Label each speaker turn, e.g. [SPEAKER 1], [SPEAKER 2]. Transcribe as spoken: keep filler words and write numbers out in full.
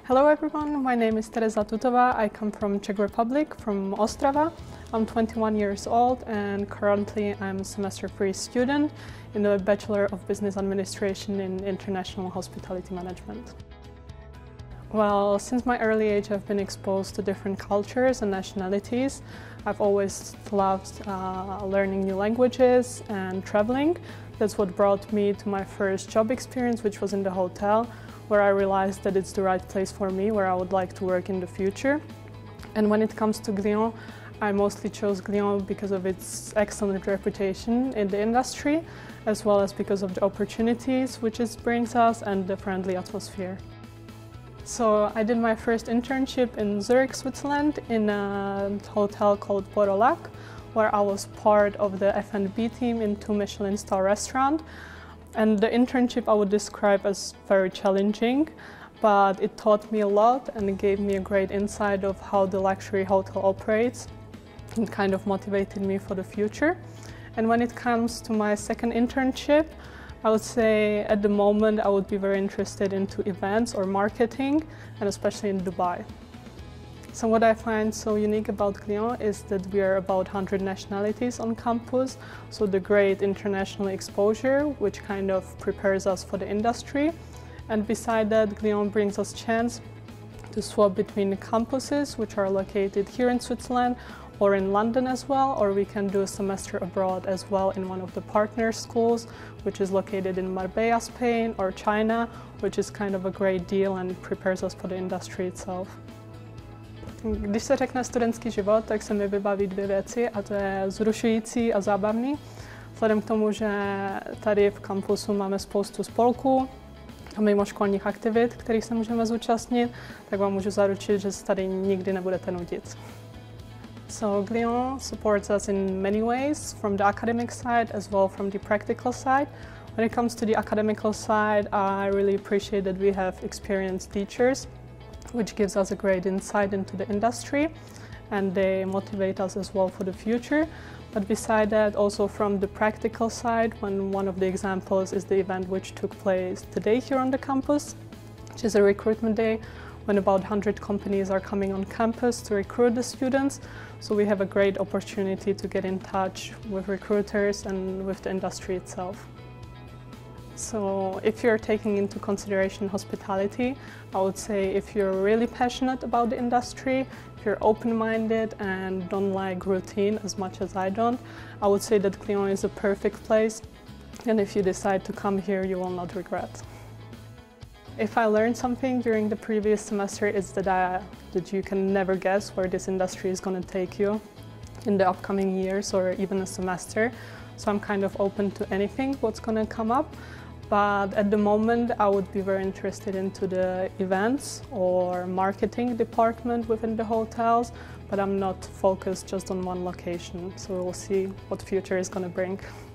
[SPEAKER 1] Hello everyone, my name is Tereza Tutova. I come from Czech Republic, from Ostrava. I'm twenty-one years old and currently I'm a semester three student in the Bachelor of Business Administration in International Hospitality Management. Well, since my early age I've been exposed to different cultures and nationalities. I've always loved uh, learning new languages and traveling. That's what brought me to my first job experience, which was in the hotel, where I realized that it's the right place for me, where I would like to work in the future. And when it comes to Glion, I mostly chose Glion because of its excellent reputation in the industry, as well as because of the opportunities which it brings us and the friendly atmosphere. So I did my first internship in Zurich, Switzerland, in a hotel called Port au Lac, where I was part of the F and B team in two Michelin star restaurants. And the internship I would describe as very challenging, but it taught me a lot and it gave me a great insight of how the luxury hotel operates and kind of motivated me for the future. And when it comes to my second internship, I would say at the moment I would be very interested into events or marketing, and especially in Dubai. So what I find so unique about Glion is that we are about one hundred nationalities on campus, so the great international exposure, which kind of prepares us for the industry. And beside that, Glion brings us chance to swap between the campuses, which are located here in Switzerland or in London as well, or we can do a semester abroad as well in one of the partner schools, which is located in Marbella, Spain, or China, which is kind of a great deal and prepares us for the industry itself. Když se řekne studentský život, tak se mi vybaví dvě věci, a to je vzrušující a zábavný. Vzhledem k tomu, že tady v kampusu máme spoustu spolků a mimoškolních aktivit, kterých se můžeme zúčastnit, tak vám můžu zaručit, že se tady nikdy nebudete nudit. So Glion supports us in many ways, from the academic side as well from the practical side. When it comes to the academical side, I really appreciate that we have experienced teachers, which gives us a great insight into the industry, and they motivate us as well for the future. But beside that, also from the practical side, when one of the examples is the event which took place today here on the campus, which is a recruitment day, when about one hundred companies are coming on campus to recruit the students. So we have a great opportunity to get in touch with recruiters and with the industry itself. So if you're taking into consideration hospitality, I would say if you're really passionate about the industry, if you're open-minded and don't like routine as much as I don't, I would say that Glion is a perfect place, and if you decide to come here, you will not regret. If I learned something during the previous semester, it's that, I, that you can never guess where this industry is going to take you in the upcoming years or even a semester. So I'm kind of open to anything what's going to come up. But at the moment, I would be very interested into the events or marketing department within the hotels, but I'm not focused just on one location. So we'll see what future is going to bring.